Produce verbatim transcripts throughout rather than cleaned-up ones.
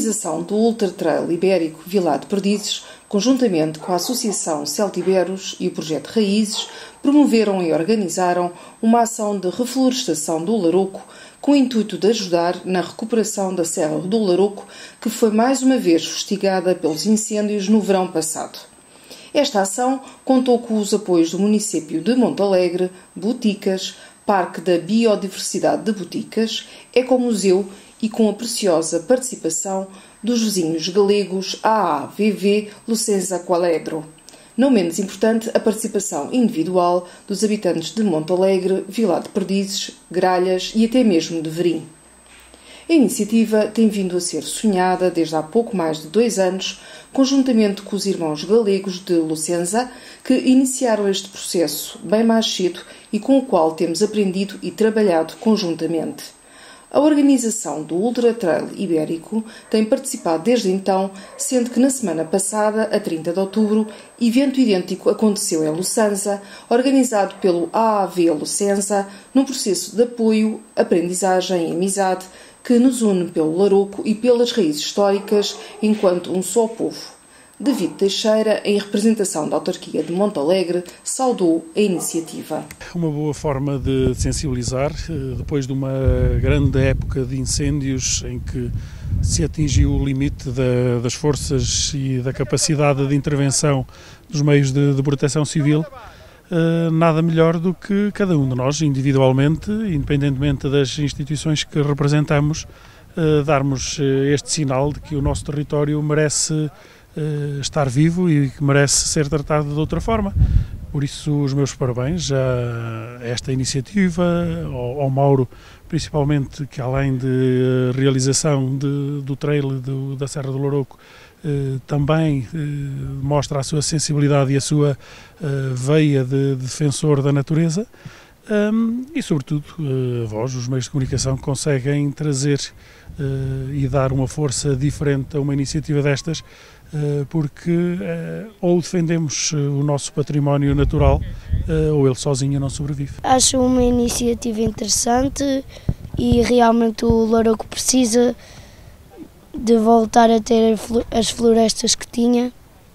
organização do Ultra Trail Ibérico Vilar de Perdizes, conjuntamente com a Associação Celtiberos e o Projeto Raízes, promoveram e organizaram uma ação de reflorestação do Larouco com o intuito de ajudar na recuperação da Serra do Larouco, que foi mais uma vez fustigada pelos incêndios no verão passado. Esta ação contou com os apoios do município de Montalegre, Boticas, Parque da Biodiversidade de Boticas, Ecomuseu e com a preciosa participação dos vizinhos galegos A A V V Lucenza Qualedro. Não menos importante, a participação individual dos habitantes de Montalegre, Vilar de Perdizes, Gralhas e até mesmo de Verim. A iniciativa tem vindo a ser sonhada desde há pouco mais de dois anos, conjuntamente com os irmãos galegos de Lucenza, que iniciaram este processo bem mais cedo e com o qual temos aprendido e trabalhado conjuntamente. A organização do Ultra Trail Ibérico tem participado desde então, sendo que na semana passada, a trinta de outubro, evento idêntico aconteceu em Lucenza, organizado pelo A A V Lucenza, num processo de apoio, aprendizagem e amizade que nos une pelo Larouco e pelas raízes históricas enquanto um só povo. David Teixeira, em representação da autarquia de Montalegre, saudou a iniciativa. Uma boa forma de sensibilizar, depois de uma grande época de incêndios em que se atingiu o limite da, das forças e da capacidade de intervenção dos meios de, de proteção civil, nada melhor do que cada um de nós, individualmente, independentemente das instituições que representamos, darmos este sinal de que o nosso território merece estar vivo e que merece ser tratado de outra forma. Por isso, os meus parabéns a esta iniciativa, ao, ao Mauro, principalmente, que além de realização de, do trail do, da Serra do Larouco, eh, também eh, mostra a sua sensibilidade e a sua eh, veia de, de defensor da natureza. Um, e, sobretudo, uh, a vós, os meios de comunicação, conseguem trazer uh, e dar uma força diferente a uma iniciativa destas, uh, porque uh, ou defendemos uh, o nosso património natural, uh, ou ele sozinho não sobrevive. Acho uma iniciativa interessante e realmente o Larouco precisa de voltar a ter as florestas que tinha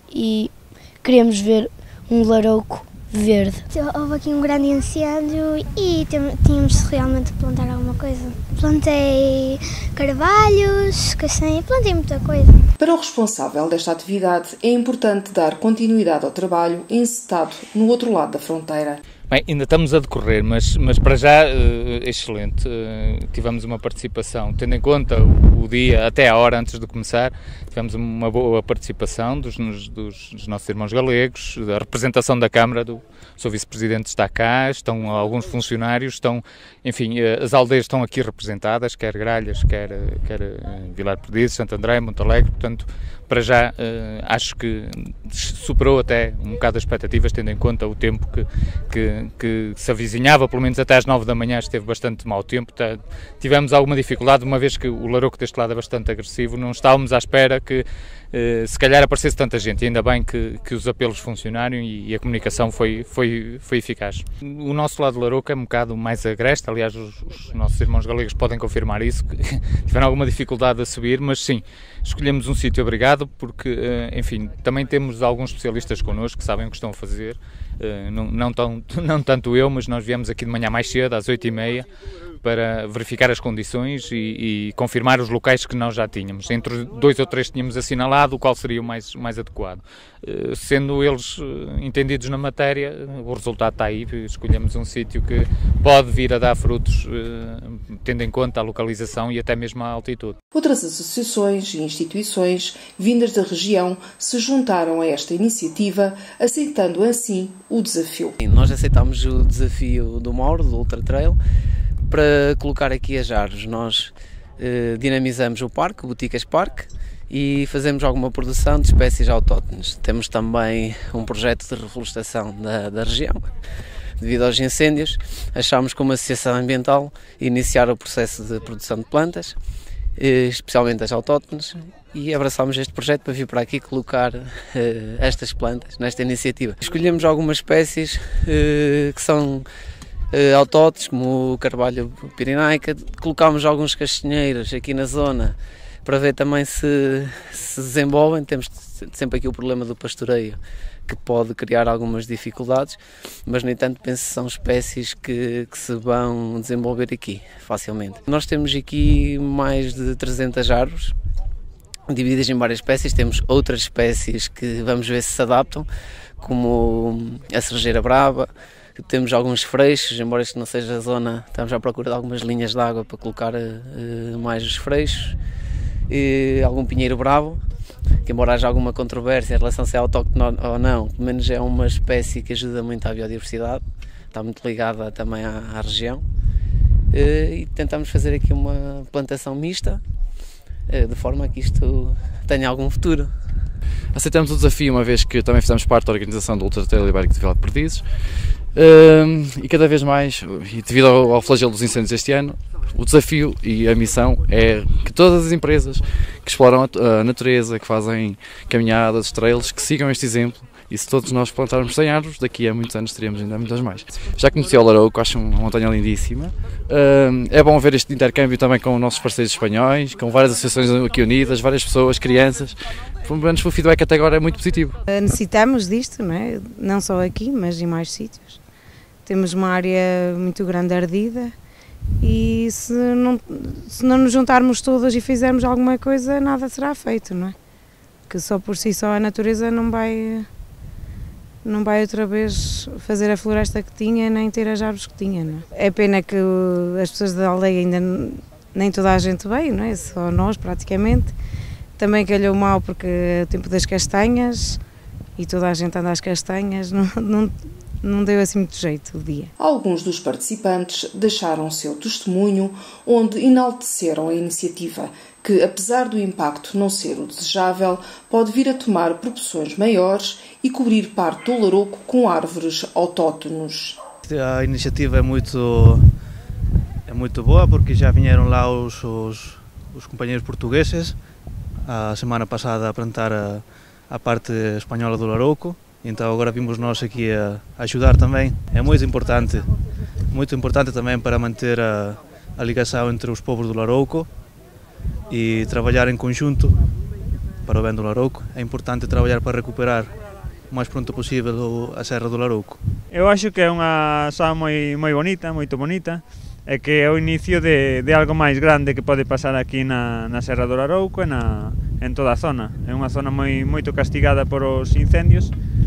e queremos ver um Larouco verde. Houve aqui um grande incêndio e tínhamos realmente de plantar alguma coisa. Plantei carvalhos, castanha, plantei muita coisa. Para o responsável desta atividade é importante dar continuidade ao trabalho encetado no outro lado da fronteira. Bem, ainda estamos a decorrer, mas, mas para já, uh, excelente. Uh, tivemos uma participação, tendo em conta o, o dia, até a hora antes de começar, tivemos uma boa participação dos, dos, dos nossos irmãos galegos, da representação da Câmara, do seu vice-presidente está cá, estão alguns funcionários, estão, enfim, uh, as aldeias estão aqui representadas, quer Gralhas, quer, quer uh, Vilar de Perdizes, Santo André, Montalegre, portanto, para já, uh, acho que superou até um bocado as expectativas, tendo em conta o tempo que, que que se avizinhava, pelo menos até às nove da manhã esteve bastante mau tempo, tivemos alguma dificuldade, uma vez que o Larouco deste lado é bastante agressivo, não estávamos à espera que eh, se calhar aparecesse tanta gente, e ainda bem que, que os apelos funcionaram e, e a comunicação foi, foi, foi eficaz. O nosso lado do Larouco é um bocado mais agreste, aliás os, os nossos irmãos galegos podem confirmar isso, que tiveram alguma dificuldade a subir, mas sim, escolhemos um sítio abrigado porque, enfim, também temos alguns especialistas connosco que sabem o que estão a fazer. Uh, não, não, tão, não tanto eu, mas nós viemos aqui de manhã mais cedo, às oito e meia, para verificar as condições e, e confirmar os locais que nós já tínhamos. Entre dois ou três tínhamos assinalado o qual seria o mais, mais adequado. Uh, sendo eles uh, entendidos na matéria, o resultado está aí, escolhemos um sítio que pode vir a dar frutos, uh, tendo em conta a localização e até mesmo a altitude. Outras associações e instituições vindas da região se juntaram a esta iniciativa, aceitando assim o desafio. Nós aceitámos o desafio do Mauro, do Ultra Trail, para colocar aqui as árvores. Nós eh, dinamizamos o parque, o Boticas Parque, e fazemos alguma produção de espécies autóctones. Temos também um projeto de reflorestação da, da região. Devido aos incêndios, achámos como associação ambiental iniciar o processo de produção de plantas, especialmente as autóctones, e abraçámos este projeto para vir para aqui colocar uh, estas plantas nesta iniciativa. Escolhemos algumas espécies uh, que são uh, autóctones, como o carvalho pirinaica, colocámos alguns castanheiros aqui na zona para ver também se se desenvolvem. Temos sempre aqui o problema do pastoreio, que pode criar algumas dificuldades, mas, no entanto, penso que são espécies que, que se vão desenvolver aqui facilmente. Nós temos aqui mais de trezentas árvores, divididas em várias espécies. Temos outras espécies que vamos ver se se adaptam, como a cerejeira brava. Temos alguns freixos, embora isto não seja a zona, estamos à procura de algumas linhas de água para colocar uh, mais os freixos. E algum pinheiro bravo, que embora haja alguma controvérsia em relação a se é autóctone ou não, pelo menos é uma espécie que ajuda muito à biodiversidade, está muito ligada também à, à região. E tentamos fazer aqui uma plantação mista, de forma a que isto tenha algum futuro. Aceitamos o desafio, uma vez que também fizemos parte da organização do Ultra Trail Ibérico de Vila de Perdizes, um, e cada vez mais, e devido ao, ao flagelo dos incêndios este ano, o desafio e a missão é que todas as empresas que exploram a, a natureza, que fazem caminhadas, trails, que sigam este exemplo. E se todos nós plantarmos cem árvores, daqui a muitos anos teríamos ainda muitas mais. Já conheci o Larouco, acho uma montanha lindíssima. É bom ver este intercâmbio também com os nossos parceiros espanhóis, com várias associações aqui unidas, várias pessoas, crianças. Pelo menos o feedback até agora é muito positivo. Necessitamos disto, não é? Não só aqui, mas em mais sítios. Temos uma área muito grande ardida e se não, se não nos juntarmos todas e fizermos alguma coisa, nada será feito, não é? Que só por si só a natureza não vai... não vai outra vez fazer a floresta que tinha, nem ter as árvores que tinha, não é? É pena que as pessoas da aldeia ainda nem toda a gente veio, não é? Só nós praticamente. Também calhou mal porque é o tempo das castanhas e toda a gente anda às castanhas, não, não, não deu assim muito jeito o dia. Alguns dos participantes deixaram o seu testemunho, onde enalteceram a iniciativa, que, apesar do impacto não ser o desejável, pode vir a tomar proporções maiores e cobrir parte do Larouco com árvores autóctones. A iniciativa é muito, é muito boa, porque já vieram lá os, os, os companheiros portugueses a semana passada a plantar a, a parte espanhola do Larouco, então agora vimos nós aqui a, a ajudar também. É muito importante, muito importante também para manter a, a ligação entre os povos do Larouco e trabalhar em conjunto para o bem do Larouco. É importante trabalhar para recuperar o mais pronto possível a Serra do Larouco. Eu acho que é unha ação moi, moi bonita, moito bonita, e que é o inicio de, de algo máis grande que pode pasar aquí na, na Serra do Larouco e na, en toda a zona. É unha zona moi, moito castigada por os incendios,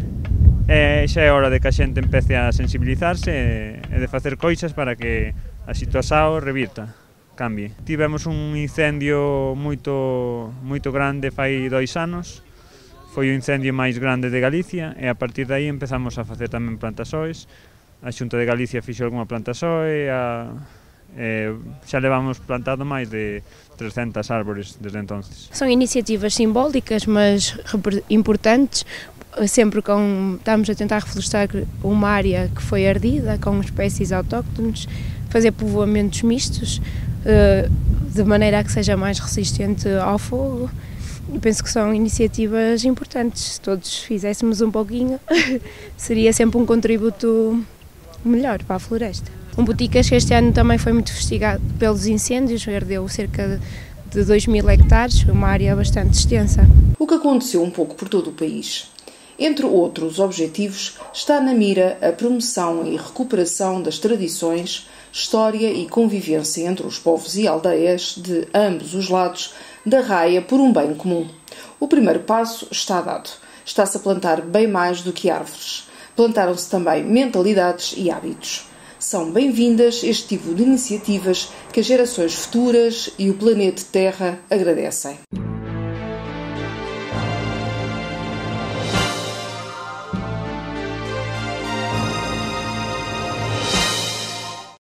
e xa é hora de que a xente empece a sensibilizarse e, e de facer cousas para que a situación revirta, cambie. Tivemos un incendio moito, moito grande fai dois anos, foi o incendio máis grande de Galicia, e a partir de aí empezamos a facer tamén plantasoes. A Xunta de Galicia fixo algunha plantasoe, a, e xa levamos plantado máis de trescentas árbores desde entonces. São iniciativas simbólicas, mas importantes, sempre com, estamos a tentar reflorestar uma área que foi ardida, com espécies autóctones, fazer povoamentos mistos, de maneira a que seja mais resistente ao fogo. Eu penso que são iniciativas importantes. Se todos fizéssemos um pouquinho, seria sempre um contributo melhor para a floresta. Um Boticas que este ano também foi muito fustigado pelos incêndios, ardeu cerca de dois mil hectares, uma área bastante extensa. O que aconteceu um pouco por todo o país. Entre outros objetivos, está na mira a promoção e recuperação das tradições, história e convivência entre os povos e aldeias de ambos os lados da raia por um bem comum. O primeiro passo está dado. Está-se a plantar bem mais do que árvores. Plantaram-se também mentalidades e hábitos. São bem-vindas este tipo de iniciativas que as gerações futuras e o planeta Terra agradecem.